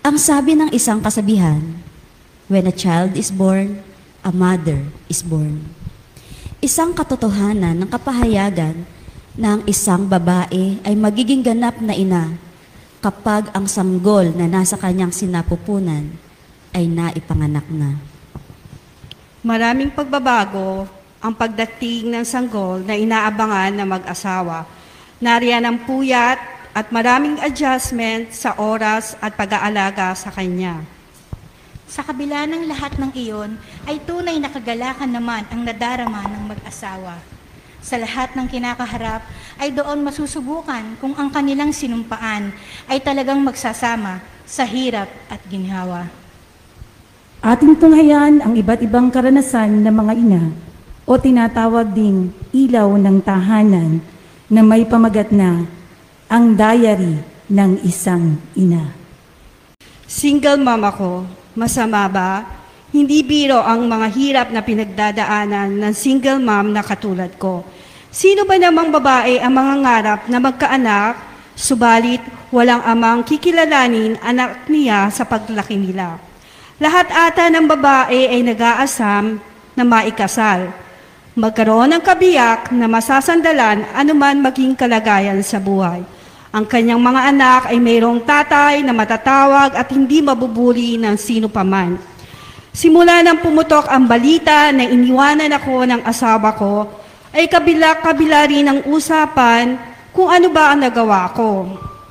Ang sabi ng isang kasabihan, when a child is born, a mother is born. Isang katotohanan ng kapahayagan na ang isang babae ay magiging ganap na ina kapag ang sanggol na nasa kanyang sinapupunan ay naipanganak na. Maraming pagbabago ang pagdating ng sanggol na inaabangan na mag-asawa. Nariyan ang puyat at maraming adjustment sa oras at pag-aalaga sa kanya. Sa kabila ng lahat ng iyon, ay tunay na kagalakan naman ang nadarama ng mag-asawa. Sa lahat ng kinakaharap, ay doon masusubukan kung ang kanilang sinumpaan ay talagang magsasama sa hirap at ginhawa. Ating tunghayan ang iba't ibang karanasan ng mga ina o tinatawag ding ilaw ng tahanan na may pamagat na ang diary ng isang ina. Single mom ako, masama ba? Hindi biro ang mga hirap na pinagdadaanan ng single mom na katulad ko. Sino ba namang babae ang mga ngarap na magkaanak, subalit walang amang kikilalanin anak niya sa paglaki nila? Lahat ata ng babae ay nag-aasam na maikasal. Magkaroon ng kabiyak na masasandalan anuman maging kalagayan sa buhay. Ang kanyang mga anak ay mayroong tatay na matatawag at hindi mabubuli ng sino paman. Simula nang pumutok ang balita na iniwanan ako ng asawa ko, ay kabila-kabila rin ang usapan kung ano ba ang nagawa ko.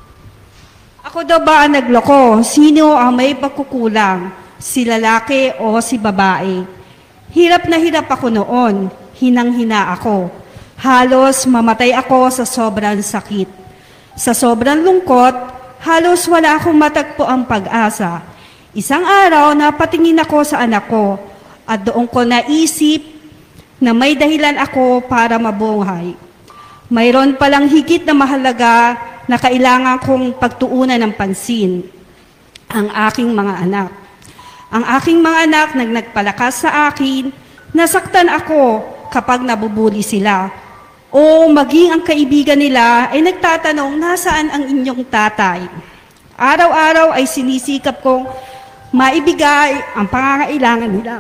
Ako daw ba ang nagloko? Sino ang may pagkukulang? Si lalaki o si babae? Hirap na hirap ako noon. Hinang-hina ako. Halos mamatay ako sa sobrang sakit. Sa sobrang lungkot, halos wala akong matagpo ang pag-asa. Isang araw, napatingin ako sa anak ko at doon ko naisip na may dahilan ako para mabuhay. Mayroon palang higit na mahalaga na kailangan kong pagtuunan ng pansin, ang aking mga anak. Ang aking mga anak nagpalakas sa akin, nasaktan ako kapag nabubuli sila. O maging ang kaibigan nila ay nagtatanong, nasaan ang inyong tatay? Araw-araw ay sinisikap kong maibigay ang pangangailangan nila.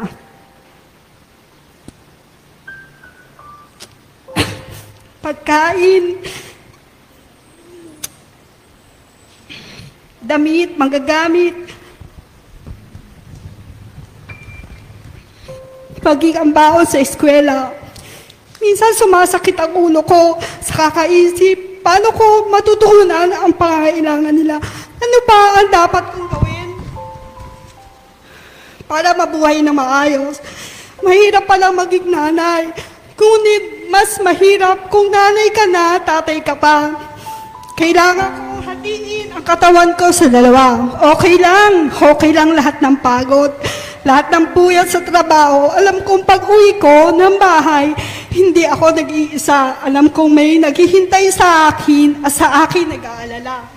Pagkain, damit, manggagamit, maging ang baon sa eskwela. Minsan sumasakit ang ulo ko sa kakaisip, paano ko matutunan ang pangangailangan nila? Ano ba ang dapat kong gawin para mabuhay na maayos? Mahirap palang maging nanay. Ngunit mas mahirap kung nanay ka na, tatay ka pa. Kailangan kong hatiin ang katawan ko sa dalawa. Okay lang lahat ng pagod. Lahat ng puyat sa trabaho, alam kong pag-uwi ko ng bahay, hindi ako nag-iisa. Alam kong may naghihintay sa akin at sa akin nag-aalala.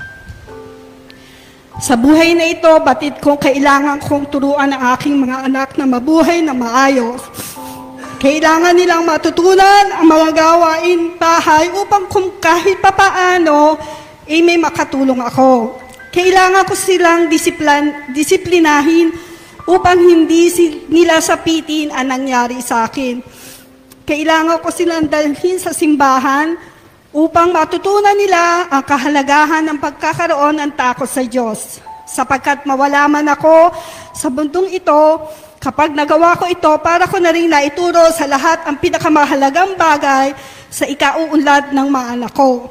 Sa buhay na ito, batid kong kailangan kong turuan ang aking mga anak na mabuhay na maayos. Kailangan nilang matutunan ang mga gawain bahay upang kung kahit papaano, may makatulong ako. Kailangan ko silang disiplinahin upang hindi nila sapitin ang nangyari sa akin. Kailangan ko silang dalhin sa simbahan upang matutunan nila ang kahalagahan ng pagkakaroon ng takot sa Diyos. Sapagkat mawala man ako sa mundong ito, kapag nagawa ko ito, para ko na rin naituro sa lahat ang pinakamahalagang bagay sa ikauunlad ng mga anak ko.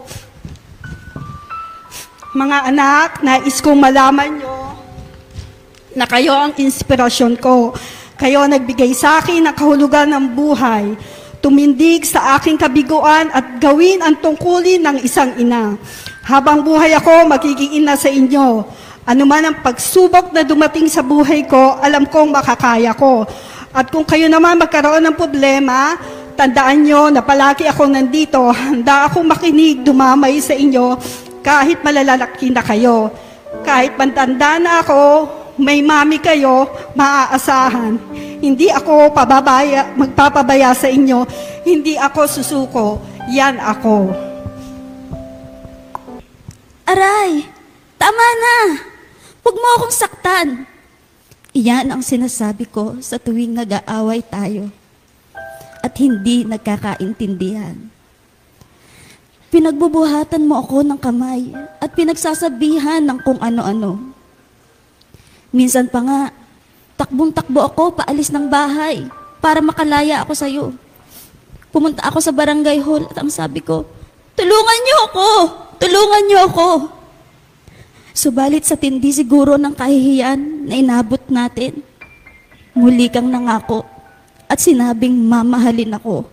Mga anak, nais kong malaman nyo na kayo ang inspirasyon ko. Kayo nagbigay sa akin ng kahulugan ng buhay, tumindig sa aking kabiguan at gawin ang tungkulin ng isang ina. Habang buhay ako, magiging ina sa inyo. Ano man ang pagsubok na dumating sa buhay ko, alam kong makakaya ko. At kung kayo naman magkaroon ng problema, tandaan nyo na palagi akong nandito. Handa akong makinig, dumamay sa inyo, kahit malalalaki na kayo. Kahit matanda na ako, may mami kayo, maaasahan. Hindi ako magpapabaya sa inyo. Hindi ako susuko. Yan ako. Aray, tama na. Huwag mo akong saktan. Iyan ang sinasabi ko sa tuwing nag-aaway tayo at hindi nagkakaintindihan. Pinagbubuhatan mo ako ng kamay at pinagsasabihan ng kung ano-ano. Minsan pa nga, takbong-takbo ako paalis ng bahay para makalaya ako sa'yo. Pumunta ako sa barangay hall at ang sabi ko, tulungan niyo ako! Tulungan niyo ako! Subalit sa tindi siguro ng kahihiyan na inabot natin, muli kang nangako at sinabing mamahalin ako.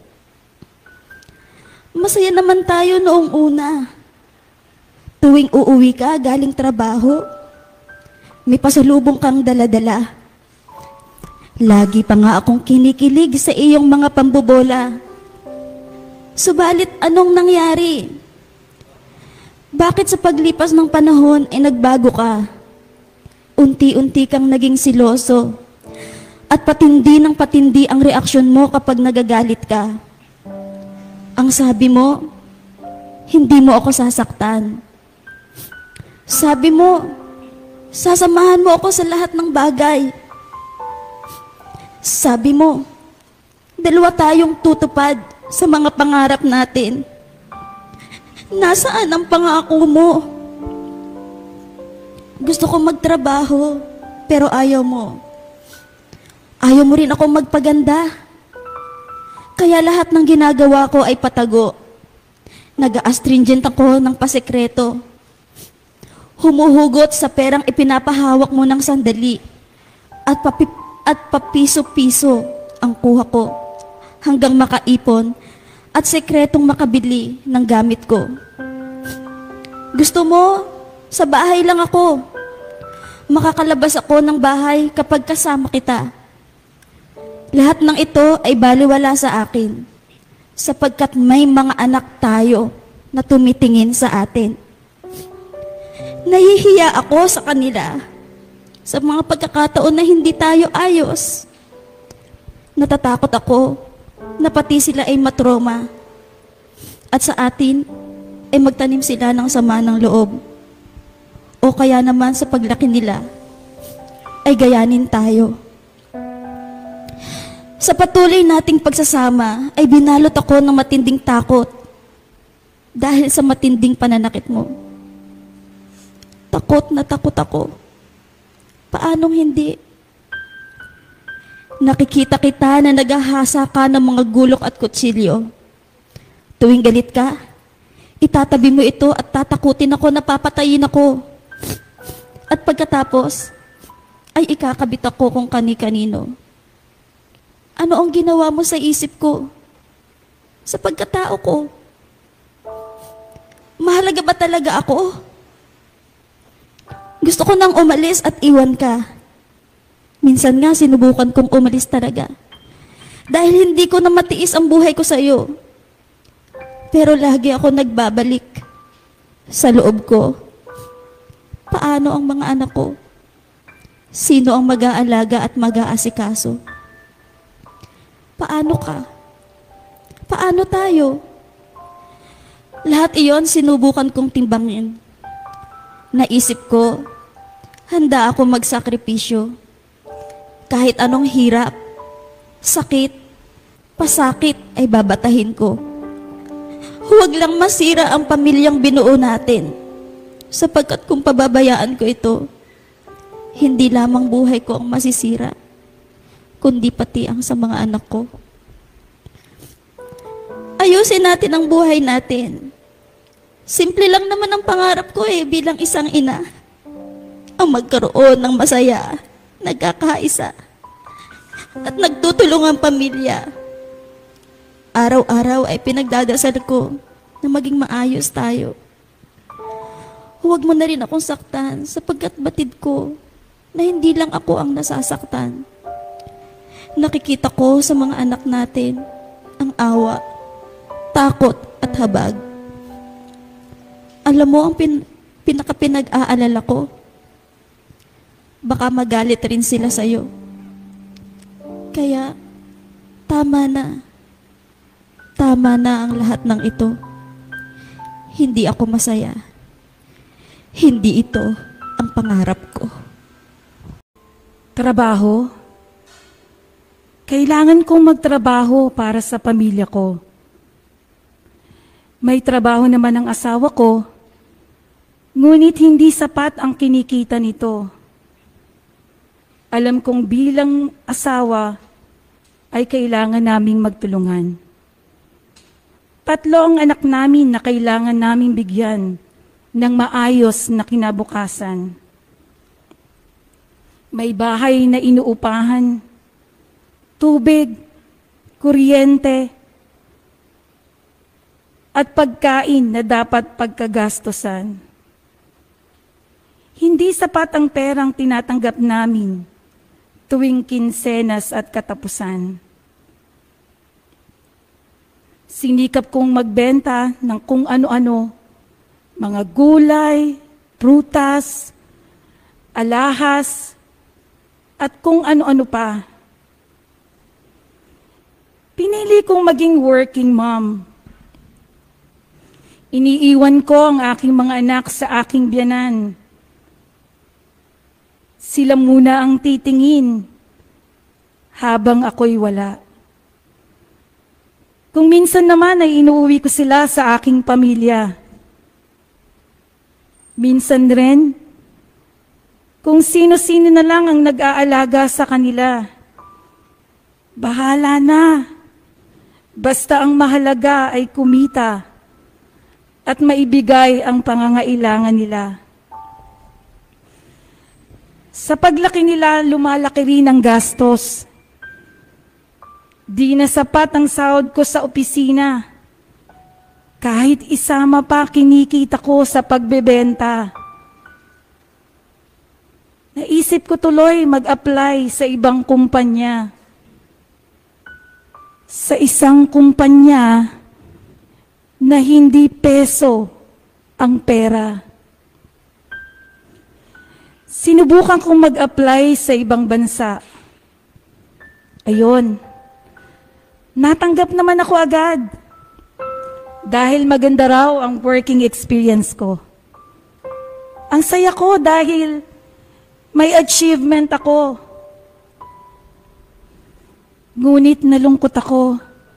Masaya naman tayo noong una. Tuwing uuwi ka galing trabaho, may pasalubong kang dala-dala. Lagi pa nga akong kinikilig sa iyong mga pambobola. Subalit anong nangyari? Bakit sa paglipas ng panahon ay nagbago ka? Unti-unti kang naging siloso at patindi ng patindi ang reaksyon mo kapag nagagalit ka. Ang sabi mo, hindi mo ako sasaktan. Sabi mo, sasamahan mo ako sa lahat ng bagay. Sabi mo, dalawa tayong tutupad sa mga pangarap natin. Nasaan ang pangako mo? Gusto ko magtrabaho, pero ayaw mo. Ayaw mo rin akong magpaganda. Kaya lahat ng ginagawa ko ay patago. Nag-a-astringent ako ng pasekreto. Humuhugot sa perang ipinapahawak mo ng sandali. At papiso-piso ang kuha ko hanggang makaipon at sekretong makabili ng gamit ko. Gusto mo, sa bahay lang ako. Makakalabas ako ng bahay kapag kasama kita. Lahat ng ito ay baliwala sa akin, sapagkat may mga anak tayo na tumitingin sa atin. Nahihiya ako sa kanila, sa mga pagkakataon na hindi tayo ayos. Natatakot ako na pati sila ay matroma, at sa atin ay magtanim sila ng sama ng loob. O kaya naman sa paglaki nila ay gayanin tayo. Sa patuloy nating pagsasama ay binalot ako ng matinding takot dahil sa matinding pananakit mo. Takot na takot ako. Paanong hindi? Nakikita kita na naghahasa ka ng mga gulok at kutsilyo. Tuwing galit ka, itatabi mo ito at tatakutin ako na papatayin ako. At pagkatapos, ay ikakabit ako kung kani-kanino. Ano ang ginawa mo sa isip ko? Sa pagkatao ko? Mahalaga ba talaga ako? Gusto ko nang umalis at iwan ka. Minsan nga sinubukan kong umalis talaga. Dahil hindi ko na matiis ang buhay ko sa iyo. Pero lagi ako nagbabalik sa loob ko. Paano ang mga anak ko? Sino ang mag-aalaga at mag-aasikaso? Paano ka? Paano tayo? Lahat iyon sinubukan kong timbangin. Naisip ko, handa ako magsakripisyo. Kahit anong hirap, sakit, pasakit ay babatahin ko. Huwag lang masira ang pamilyang binuo natin. Sapagkat kung pababayaan ko ito, hindi lamang buhay ko ang masisira, kundi pati ang sa mga anak ko. Ayusin natin ang buhay natin. Simple lang naman ang pangarap ko bilang isang ina. Ang magkaroon ng masaya, nagkakaisa, at nagtutulungang pamilya. Araw-araw ay pinagdadasal ko na maging maayos tayo. Huwag mo na rin akong saktan sapagkat batid ko na hindi lang ako ang nasasaktan. Nakikita ko sa mga anak natin ang awa, takot at habag. Alam mo ang pinaka-pinag-aalala ko? Baka magalit rin sila sa'yo. Kaya, tama na. Tama na ang lahat ng ito. Hindi ako masaya. Hindi ito ang pangarap ko. Trabaho? Kailangan kong magtrabaho para sa pamilya ko. May trabaho naman ang asawa ko, ngunit hindi sapat ang kinikita nito. Alam kong bilang asawa ay kailangan naming magtulungan. 3 ang anak namin na kailangan naming bigyan ng maayos na kinabukasan. May bahay na inuupahan, tubig, kuryente, at pagkain na dapat pagkagastosan. Hindi sapat ang perang tinatanggap namin tuwing kinsenas at katapusan. Sinikap kong magbenta ng kung ano-ano, mga gulay, prutas, alahas, at kung ano-ano pa. Pinili kong maging working mom. Iniiwan ko ang aking mga anak sa aking biyanan. Sila muna ang titingin habang ako'y wala. Kung minsan naman ay inuuwi ko sila sa aking pamilya. Minsan rin, kung sino-sino na lang ang nag-aalaga sa kanila. Bahala na. Basta ang mahalaga ay kumita at maibigay ang pangangailangan nila. Sa paglaki nila, lumalaki rin ang gastos. Di na sapat ang sahod ko sa opisina. Kahit isama pa kinikita ko sa pagbebenta. Naisip ko tuloy mag-apply sa ibang kumpanya. Sa isang kumpanya na hindi peso ang pera. Sinubukan kong mag-apply sa ibang bansa. Ayun. Natanggap naman ako agad. Dahil maganda raw ang working experience ko. Ang saya ko dahil may achievement ako. Ngunit nalungkot ako.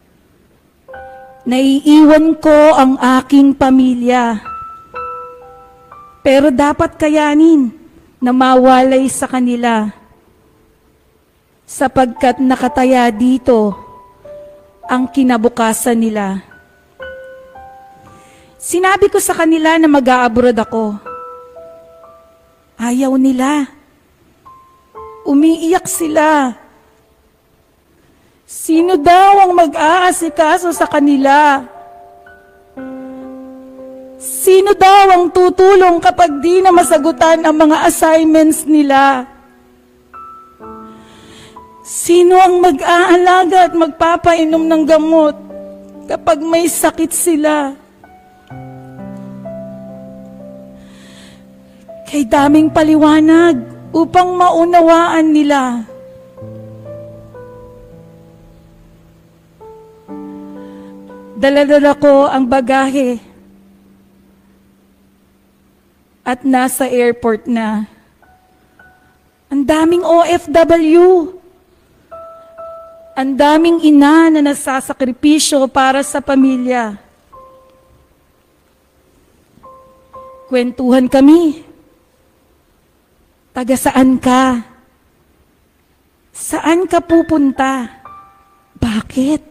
Naiiwan ko ang aking pamilya. Pero dapat kayanin na mawalay sa kanila. Sapagkat nakataya dito ang kinabukasan nila. Sinabi ko sa kanila na mag-a-abroad ako. Ayaw nila. Umiiyak sila. Sino daw ang mag-aasikaso sa kanila? Sino daw ang tutulong kapag di na masagutan ang mga assignments nila? Sino ang mag-aalaga at magpapainom ng gamot kapag may sakit sila? Kay daming paliwanag upang maunawaan nila. Dala-dala ko ang bagahe at nasa airport na. Ang daming OFW. Ang daming ina na nasasakripisyo para sa pamilya. Kwentuhan kami. Taga saan ka? Saan ka pupunta? Bakit?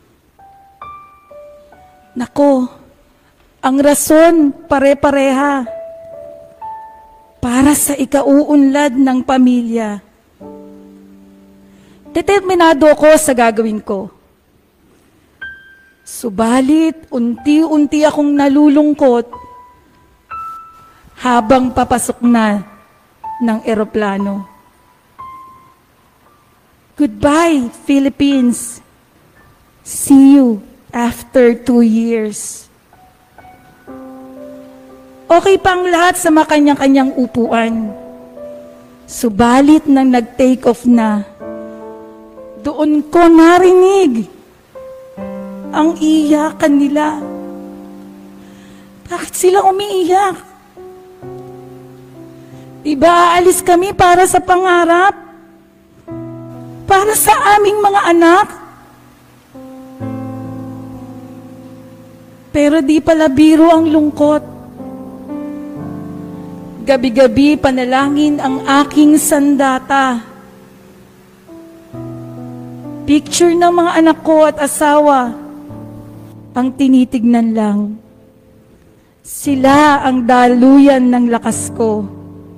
Nako, ang rason pare-pareha. Para sa ikauunlad ng pamilya. Determinado ako sa gagawin ko. Subalit, unti-unti akong nalulungkot habang papasok na ng eroplano. Goodbye, Philippines. See you after 2 years. Okay pang lahat sa makanya-kanyang upuan. Subalit nang nag-take off na, doon ko narinig ang iyakan nila. Bakit sila umiiyak? Diba aalis kami para sa pangarap? para sa aming mga anak. Pero di pala biro ang lungkot. Gabi-gabi panalangin ang aking sandata. Picture ng mga anak ko at asawa ang tinitignan lang. Sila ang daluyan ng lakas ko.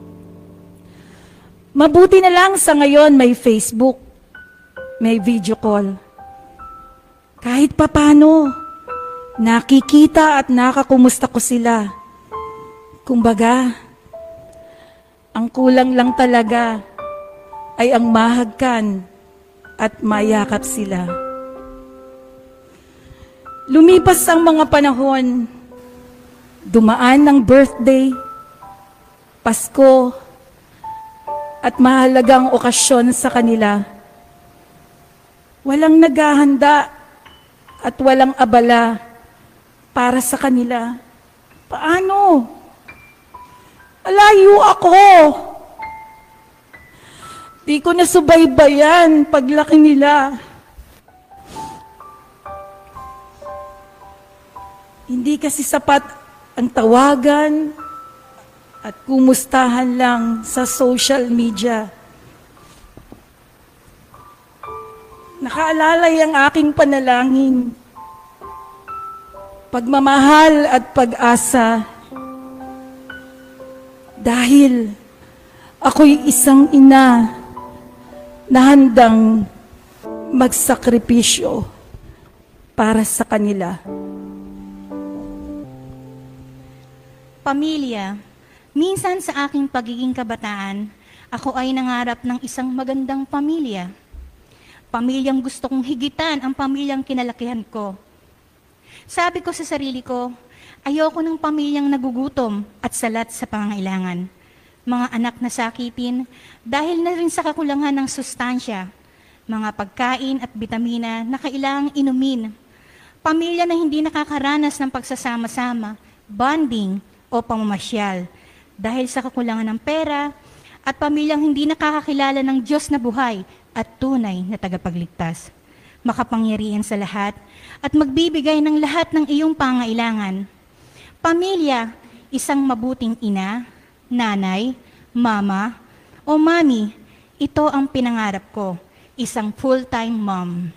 Mabuti na lang sa ngayon may Facebook, may video call. Kahit papano, nakikita at nakakumusta ko sila. Kumbaga, ang kulang lang talaga ay ang mahagkan at mayakap sila. Lumipas ang mga panahon, dumaan ng birthday, Pasko, at mahalagang okasyon sa kanila. Walang naghahanda at walang abala para sa kanila. Paano? Alayo ako. Di ko nasubaybayan paglaki nila. Hindi kasi sapat ang tawagan at kumustahan lang sa social media. Nakaalalay ang aking panalangin, pagmamahal at pag-asa. Dahil ako'y isang ina na handang magsakripisyo para sa kanila. Pamilya, minsan sa aking pagiging kabataan, ako ay nangarap ng isang magandang pamilya. Pamilyang gusto kong higitan ang pamilyang kinalakihan ko. Sabi ko sa sarili ko, ayoko ng pamilyang nagugutom at salat sa pangangailangan. Mga anak na sakitin dahil na rin sa kakulangan ng sustansya, mga pagkain at bitamina na kailangang inumin. Pamilya na hindi nakakaranas ng pagsasama-sama, bonding, o pamamasyal dahil sa kakulangan ng pera at pamilyang hindi nakakakilala ng Diyos na buhay at tunay na tagapagligtas. Makapangyarihan sa lahat at magbibigay ng lahat ng iyong pangailangan. Pamilya, isang mabuting ina, nanay, mama, o mami, ito ang pinangarap ko, isang full-time mom.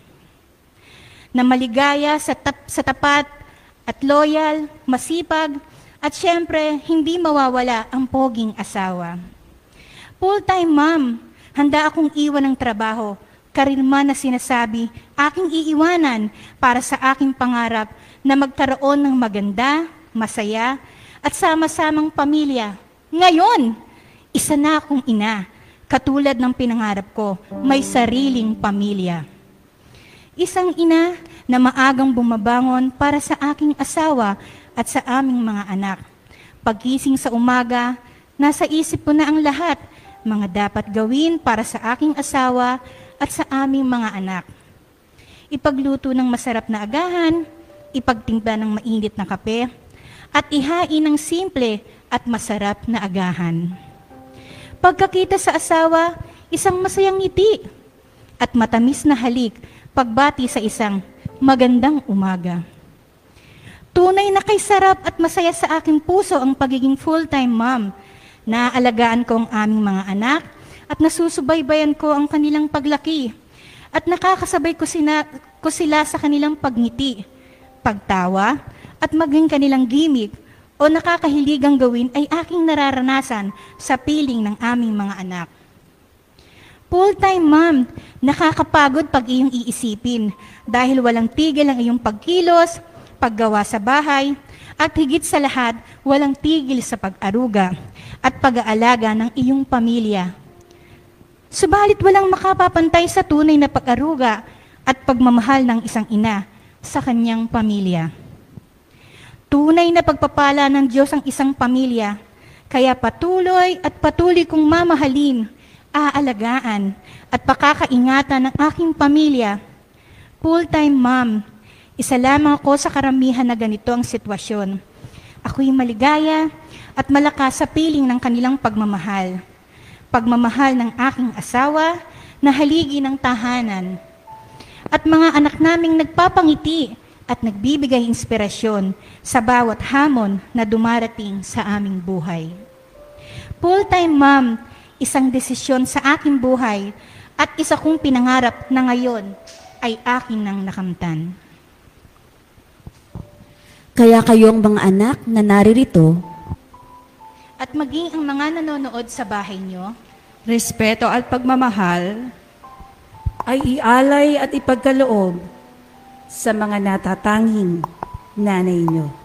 Na maligaya sa tapat at loyal, masipag, at syempre, hindi mawawala ang poging asawa. Full-time mom, handa akong iwan ng trabaho, karirma na sinasabi, aking iiwanan para sa aking pangarap na magkaroon ng maganda, masaya, at sama-samang pamilya. Ngayon, isa na akong ina, katulad ng pinangarap ko, may sariling pamilya. Isang ina na maagang bumabangon para sa aking asawa at sa aming mga anak. Paggising sa umaga, nasa isip ko na ang lahat, mga dapat gawin para sa aking asawa at sa aming mga anak. Ipagluto ng masarap na agahan, ipagtimpla ng mainit na kape, at ihain ng simple at masarap na agahan. Pagkakita sa asawa, isang masayang ngiti at matamis na halik pagbati sa isang magandang umaga. Tunay na kay sarap at masaya sa aking puso ang pagiging full-time mom. Naaalagaan ko ang aming mga anak at nasusubaybayan ko ang kanilang paglaki at nakakasabay ko sila sa kanilang pagngiti, pagtawa at maging kanilang gimmick o nakakahiligang gawin ay aking nararanasan sa piling ng aming mga anak. Full-time mom, nakakapagod pag iyong iisipin dahil walang tigil ang iyong pagkilos, paggawa sa bahay, at higit sa lahat, walang tigil sa pag-aruga at pag-aalaga ng iyong pamilya. Subalit walang makapapantay sa tunay na pag-aruga at pagmamahal ng isang ina sa kanyang pamilya. Tunay na pagpapala ng Diyos ang isang pamilya, kaya patuloy kong mamahalin, aalagaan at pakakaingatan ng aking pamilya. Full-time mom, isa lamang ako sa karamihan na ganito ang sitwasyon. Ako'y maligaya at malakas sa piling ng kanilang pagmamahal. Pagmamahal ng aking asawa, na haligi ng tahanan, at mga anak naming nagpapangiti at nagbibigay inspirasyon sa bawat hamon na dumarating sa aming buhay. Full-time mom, isang desisyon sa aking buhay at isa kong pinangarap na ngayon ay akin nang nakamtan. Kaya kayong mga anak na naririto, At maging ang mga nanonood sa bahay nyo, respeto at pagmamahal ay ialay at ipagkaloob sa mga natatanging nanay nyo.